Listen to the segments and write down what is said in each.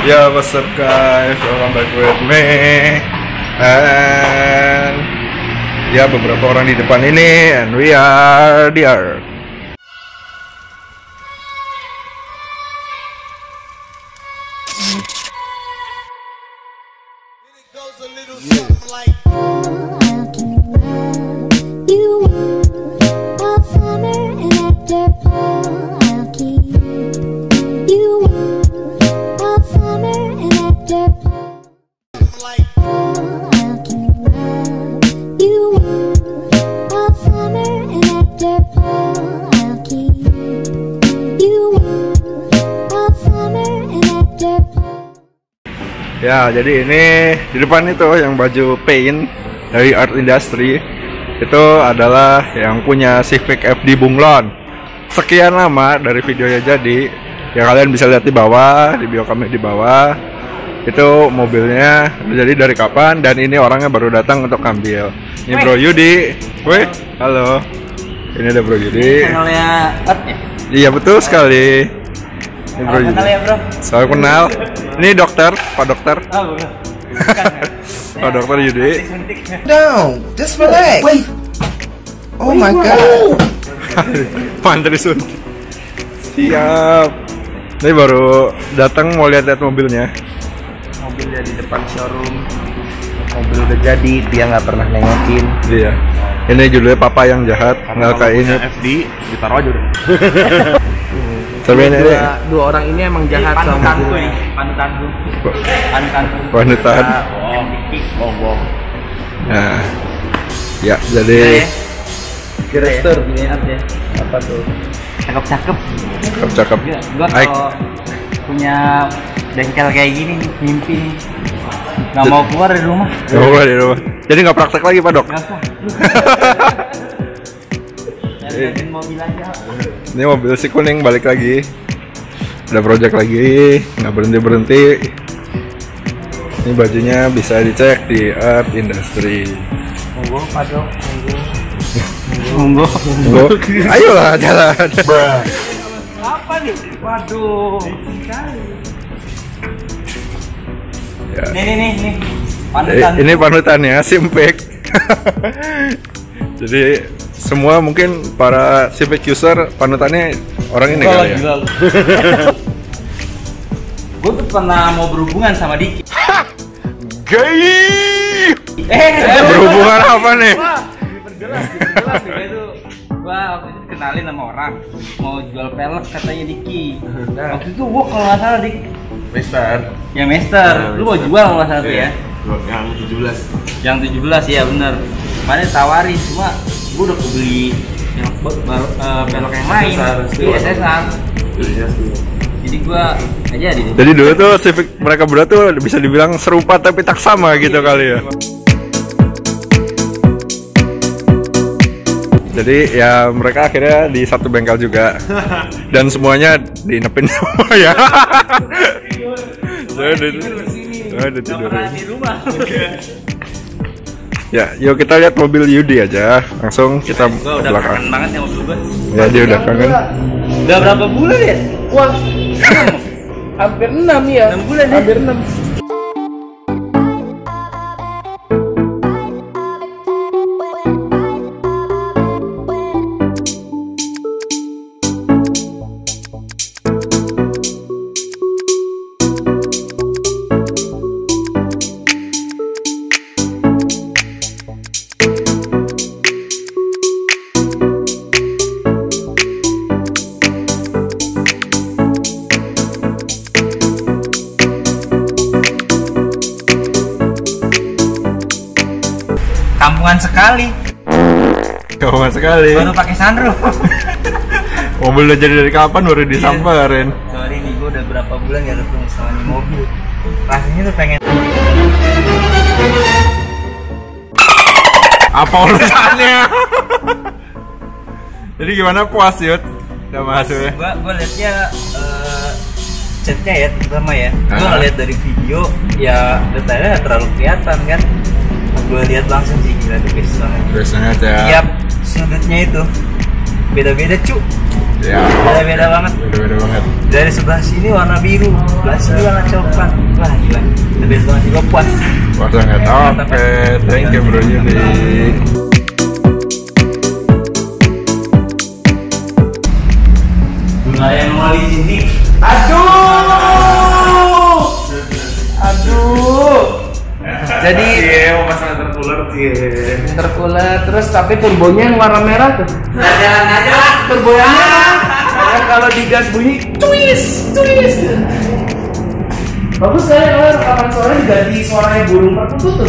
Ya, what's up guys, welcome back with me. And ya, beberapa orang di depan ini, and we are there. Ya, jadi ini di depan itu yang baju paint dari Art Industry itu adalah yang punya Civic FD Bunglon. Sekian lama dari videonya jadi, ya kalian bisa lihat di bawah, di bio kami di bawah. Itu mobilnya udah jadi dari kapan, dan ini orangnya baru datang untuk ambil. Ini Bro Yudi. Wih, halo. Ini ada Bro Yudi. Channelnya Art ya? Iya, betul sekali. Ini Bro Yudi. Kenal ya bro? Saya kenal. Ini dokter, Pak Dokter. Oh, bukan. Pak Dokter Yudi. No, just relax. Wait. Oh my god. Mantap disuntik. Siap. Ini baru datang mau lihat-lihat mobilnya. Mobilnya di depan showroom. Mobil udah jadi, dia nggak pernah nengokin. Iya. Ini judulnya Papa yang Jahat. Nggak kayak ini. FD, ditaruh aja udah. Tapi ini Dua orang ini emang jahat sama Panutanku mobilnya. nih, panutanku. Panutanku. Panutan. Bohong. Nah, ya jadi Gestur. Ini Art ya. Apa tuh? Cakep-cakep. cakep. Gua kalau punya bengkel kayak gini mimpi nih. Nggak mau keluar dari rumah. Di rumah. Jadi nggak praktek lagi Pak Dok. Nggak usah. Liatin mobil aja. Ini mobil si kuning balik lagi. Ada project lagi, nggak berhenti. Ini bajunya bisa dicek di Art Industry. Monggo, Pak Dok. Monggo. Ayolah jalan. Apa nih? Waduh. Ya. Nih. Panutan. Ini panutannya Simpek. Jadi semua mungkin para Civic user panutannya orang ini kali ya. Gue tuh pernah mau berhubungan sama Diki. Gay. Berhubungan apa nih? Diperjelas itu. Gua waktu itu kenalin sama orang mau jual pelek katanya Diki. Waktu itu gua kalau nggak salah Dik. Mister. Ya Master, lu mau jual kalau nggak salah tuh ya? Yang 17. Yang 17 ya bener. Kemarin tawarin cuma gua udah beli yang baru pelek yang lain. Iya SSR. Jadi gua aja di. Jadi dulu tuh Civic mereka berdua tuh bisa dibilang serupa tapi tak sama gitu kali ya. Jadi ya mereka akhirnya di satu bengkel juga. Dan semuanya diinepin semua ya. Ada tidur di rumah. Ya, yuk kita lihat mobil Yudi aja. Langsung kita Gua ke udah belakang. kangen banget ya mobil gua. Ya, dia udah kangen. Udah berapa bulan ya? Wah. Hampir 6 ya. 6 bulan ya? Hampir 6. Kampungan sekali. Kawan sekali. Baru pakai sunroof. Mobil udah jadi dari kapan baru disamperin. Sorry nih, gue udah berapa bulan gak ketemu sama nih mobil. Rasanya tuh pengen. Apa urusannya? Jadi gimana, puas Yud? Udah masuk ya? Gue liatnya chatnya ya terutama ya. Gue Ah. ngeliat dari video ya detailnya gak terlalu kelihatan kan. Gue lihat langsung sih gila tuh best banget. Biasanya aja. Tiap sudutnya itu beda-beda cu. Ya. Beda-beda banget. Beda-beda banget. Dari sebelah sini warna biru, sebelah sini warna coklat. Wah gila, the best banget juga puas. Wah sangat. Oke, thank you Bro Yudi. Lumayan mau di sini. Aduh. Jadi Iya, masalah tertular intercooler terus tapi turbonya yang warna merah tuh. Jalan aja lah. Turbonya merah. Karena kalau digas bunyi twist. Bagus sekali kalau rekaman suara diganti suaranya burung perkutut tuh.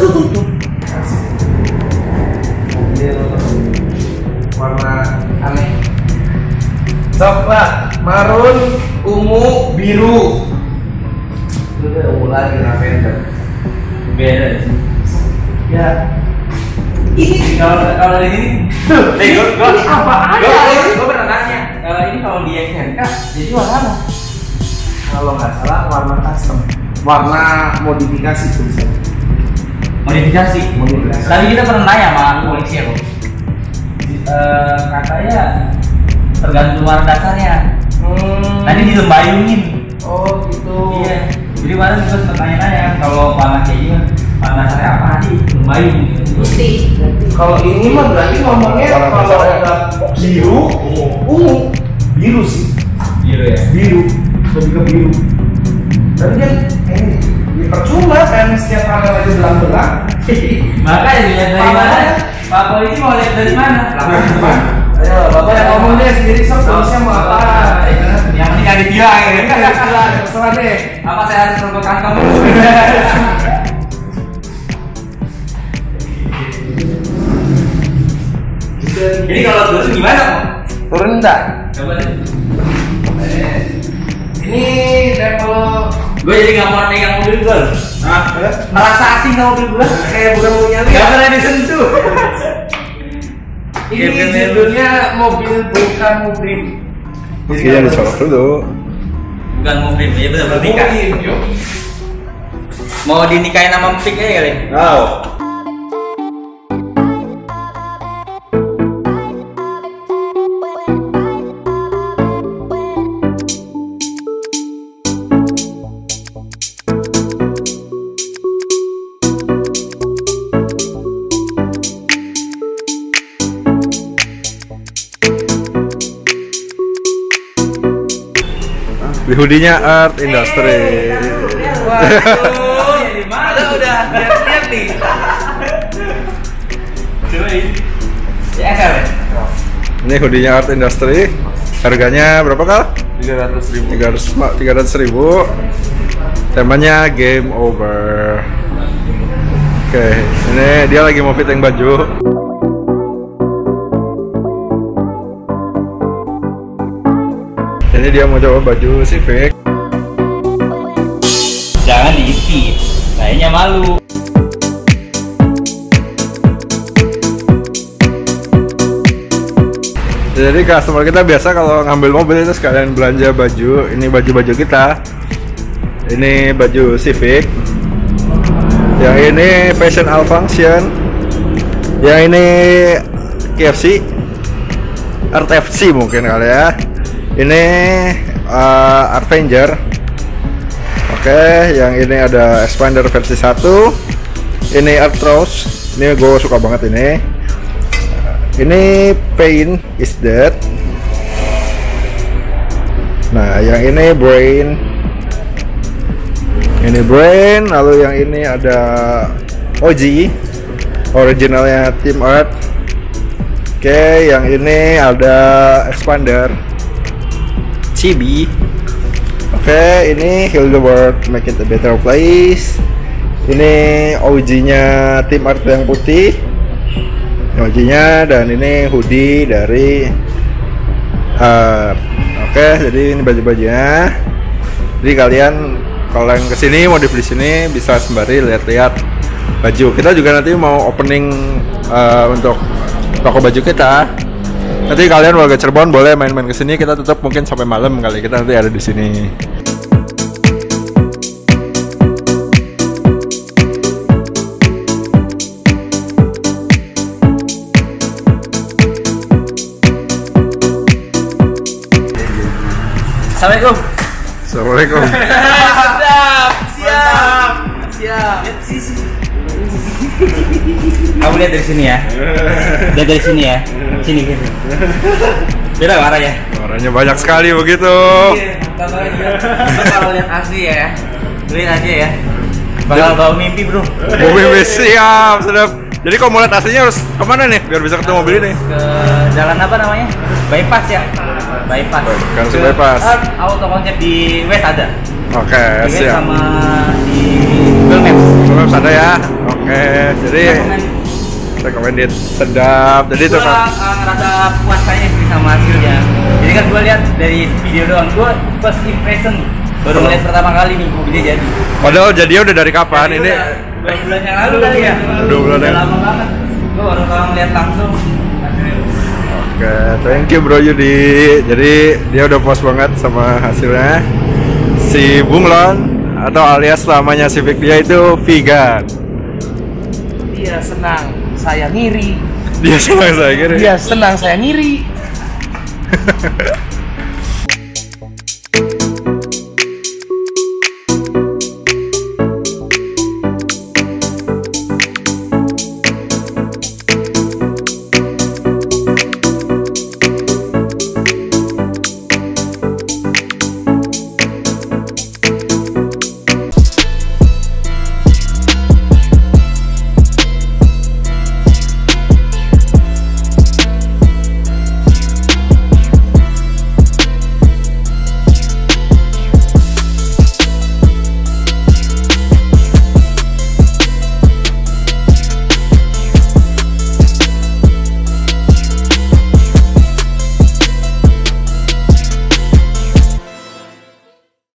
Mobil warna aneh. Coklat, marun, ungu, biru. Itu udah ungu lagi lavender. Beda sih. Ya. Ini kalau ini, Nih, gue pernah tanya. Kalau ini kalau di SNK, jadi warna apa? Kalau nggak salah warna custom, warna modifikasi tulisannya. Modifikasi. Modifikasi. Tadi kita pernah nanya sama polisi ya, Bro. Katanya tergantung warna dasarnya. Tadi dilembayungin. Oh gitu. Iya. Jadi kemarin juga sempat tanya-tanya kalau warna kayak gini, warna dasarnya apa tadi? Lembayung. Putih. Kalau ini mah berarti ngomongnya Warna kalau dasarnya. ada biru, ungu, biru sih, Biru ya. biru, lebih ke biru. Tapi kan ini percuma kan setiap kamera itu belang-belang. Makanya dilihat dari mana? Pak polisi mau lihat dari mana? Ayo, bapak yang ngomong deh sendiri sok polisinya mau apa? Yang penting ada bilang ya. Terserah deh. Apa saya harus rokok kantong? Jadi kalau turun gimana kok? Turun enggak? Coba deh. Ini level Gue jadi nggak mau pegang mobil gue. Nah, merasa asing sama mobil gue. kayak bukan punya lu. Gak pernah disentuh. Ini judulnya mobil bukan mobil. Iya dicolok dulu. Bukan mobil, ya benar bernikah. Mau dinikahin sama Pik aja kali. Wow. Di hoodie-nya Art Industry. Waduh, di mana udah lihat nih. Coba ini. Ya kan? Ini hoodie-nya Art Industry. Harganya berapa kal? 300.000. 300.000. Temanya game over. Oke, ini dia lagi mau fitting baju. Ini dia mau coba baju Civic. Jangan diintip. Kayaknya malu. Jadi customer kita biasa kalau ngambil mobil itu sekalian belanja baju. Ini baju-baju kita. Ini baju Civic. Yang ini Fashion All Function. Yang ini KFC. RTFC mungkin kali ya. Ini Avenger. Oke, yang ini ada expander versi 1. Ini Arthros. Ini gue suka banget ini. Ini Pain is Dead. Nah, yang ini Brain. Ini Brain, lalu yang ini ada OG. Originalnya Team Art. Oke, yang ini ada expander Chibi. Oke, ini Heal the World, Make It a Better Place. Ini OG-nya Team Art yang putih. OG-nya, dan ini hoodie dari Art. Oke, jadi ini baju-bajunya. Jadi kalian kalau yang kesini mau di sini bisa sembari lihat-lihat baju. Kita juga nanti mau opening untuk toko baju kita. Nanti kalian warga Cirebon boleh main-main ke sini. Kita tutup mungkin sampai malam kali. Kita nanti ada di sini. Assalamualaikum. Assalamualaikum. Siap. Kamu lihat dari sini ya. Lihat dari sini ya. Sini. Beda warnanya. Warnanya banyak sekali begitu. Kalau lihat asli ya, lihat aja ya. Bakal bawa mimpi bro. Mobil siap, sedap. Jadi kalau mau lihat aslinya harus kemana nih biar bisa ketemu mobil ini? Ke jalan apa namanya? Bypass ya. Bypass. Langsung bypass. Auto konsep di West ada. Oke, Di West siap. sama di Google Maps. Google Maps ada ya. Oke, jadi recommended, sedap. Jadi itu Gua ngerasa puas aja sih sama hasilnya. Jadi kan gua lihat dari video doang, gua first impression baru ngeliat pertama kali nih mobilnya jadi. padahal jadinya udah dari kapan Jadi ini? udah 2 bulan yang lalu kali ya. 2 bulan Udah yang- lama banget. Gua baru kalau ngeliat langsung. Oke, thank you Bro Yudi. Jadi dia udah puas banget sama hasilnya. Si Bunglon atau alias namanya Civic dia itu vegan. Dia senang, saya ngiri. Dia senang saya kira. Dia senang, saya ngiri.